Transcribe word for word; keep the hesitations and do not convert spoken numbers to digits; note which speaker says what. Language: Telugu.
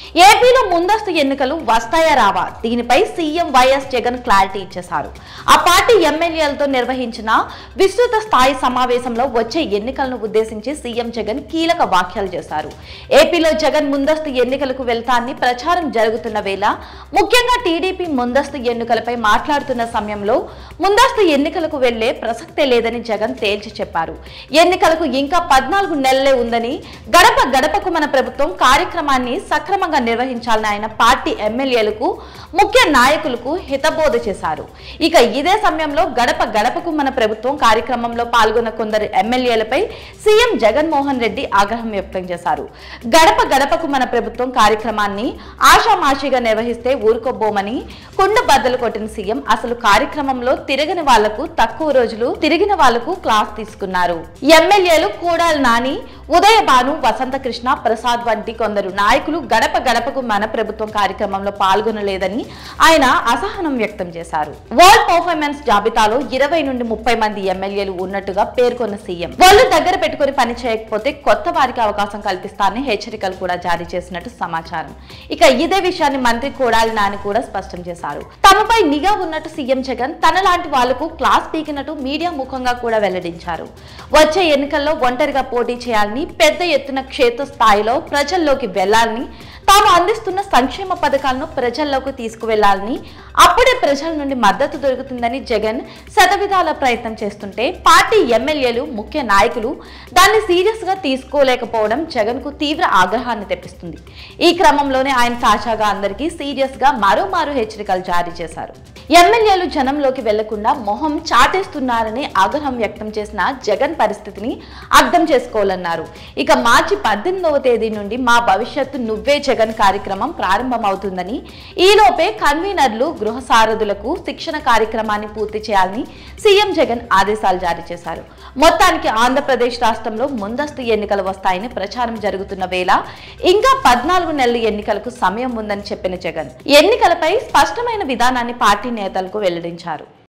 Speaker 1: ఏపీలో ముందస్తు ఎన్నికలు వస్తాయా రావా? దీనిపై సీఎం వైఎస్ జగన్ క్లారిటీ ఇచ్చేశారు. ఆ పార్టీ ఎమ్మెల్యేలతో నిర్వహించిన విస్తృత స్థాయి సమావేశంలో వచ్చే ఎన్నికలను ఉద్దేశించి సీఎం జగన్ కీలక వ్యాఖ్యలు చేశారు. ఏపీలో జగన్ ముందస్తు ఎన్నికలకు వెళ్తాన్ని ప్రచారం జరుగుతున్న వేళ ముఖ్యంగా టీడీపీ ముందస్తు ఎన్నికలపై మాట్లాడుతున్న సమయంలో ముందస్తు ఎన్నికలకు వెళ్లే ప్రసక్తే లేదని జగన్ తేల్చి చెప్పారు. ఎన్నికలకు ఇంకా పద్నాలుగు నెలలే ఉందని, గడప గడపకు మన ప్రభుత్వం కార్యక్రమాన్ని సక్రమంగా నిర్వహించాలని ఆయన పార్టీ ఎమ్మెల్యేలకు, ముఖ్య నాయకులకు హితబోధ చేశారు. ఇక ఇదే సమయంలో గడప గడపకు మన ప్రభుత్వం కార్యక్రమంలో పాల్గొన్న కొందరు ఎమ్మెల్యేలపై సీఎం జగన్మోహన్ రెడ్డి ఆగ్రహం వ్యక్తం చేశారు. గడప గడపకు మన ప్రభుత్వం కార్యక్రమాన్ని ఆషామాషిగా నిర్వహిస్తే ఊరుకోబోమని కుండ బద్దలు కొట్టిన సీఎం అసలు కార్యక్రమంలో తిరగని వాళ్లకు తక్కువ రోజులు తిరిగిన వాళ్లకు క్లాస్ తీసుకున్నారు. ఎమ్మెల్యేలు కోడాలి నాని, ఉదయభాను, వసంతకృష్ణ ప్రసాద్ వంటి కొందరు నాయకులు గడప గడపకు మన ప్రభుత్వం కార్యక్రమంలో పాల్గొనలేదని ఆయన అసహనం వ్యక్తం చేశారు. వరల్డ్ పర్ఫార్మెన్స్ జాబితాలో ఇరవై నుండి ముప్పై మంది ఎమ్మెల్యేలు ఉన్నట్టుగా పేర్కొన్న సీఎం వాళ్ళు దగ్గర పెట్టుకుని పని చేయకపోతే కొత్త వారికి అవకాశం కల్పిస్తానని హెచ్చరికలు కూడా జారీ చేసినట్టు సమాచారం. ఇక ఇదే విషయాన్ని మంత్రి కోడాలి నాని కూడా స్పష్టం చేశారు. తమపై నిఘా ఉన్నట్టు సీఎం జగన్ తన లాంటి వాళ్లకు క్లాస్ పీకినట్టు మీడియా ముఖంగా కూడా వెల్లడించారు. వచ్చే ఎన్నికల్లో ఒంటరిగా పోటీ చేయాలని, పెద్ద ఎత్తున క్షేత్ర స్థాయిలో ప్రజల్లోకి వెళ్లాలని, తాము అందిస్తున్న సంక్షేమ పథకాలను ప్రజల్లోకి తీసుకువెళ్లాలని, అప్పుడే ప్రజల నుండి మద్దతు దొరుకుతుందని జగన్ శతవిధాల ప్రయత్నం చేస్తుంటే పార్టీ ఎమ్మెల్యేలు, ముఖ్య నాయకులు దాన్ని సీరియస్ గా తీసుకోలేకపోవడం జగన్ కు తీవ్ర ఆగ్రహాన్ని తెప్పిస్తుంది. ఈ క్రమంలోనే ఆయన తాజాగా అందరికీ సీరియస్ గా మరోమారు హెచ్చరికలు జారీ చేశారు. ఎమ్మెల్యేలు జనంలోకి వెళ్లకుండా మొహం చాటేస్తున్నారని ఆగ్రహం వ్యక్తం చేసిన జగన్ పరిస్థితిని అర్థం చేసుకోవాలన్నారు. ఇక మార్చి పద్దెనిమిదవ తేదీ నుండి మా భవిష్యత్తు నువ్వే జగన్ కార్యక్రమం ప్రారంభమవుతుందని, ఈలోపే కన్వీనర్లు, గృహ సారథులకు శిక్షణ కార్యక్రమాన్ని పూర్తి చేయాలని సీఎం జగన్ ఆదేశాలు జారీ చేశారు. మొత్తానికి ఆంధ్రప్రదేశ్ రాష్ట్రంలో ముందస్తు ఎన్నికలు వస్తాయని ప్రచారం జరుగుతున్న వేళ ఇంకా పద్నాలుగు నెలల ఎన్నికలకు సమయం ఉందని చెప్పిన జగన్ ఎన్నికలపై స్పష్టమైన విధానాన్ని పార్టీ నేతలకు వెల్లడించారు.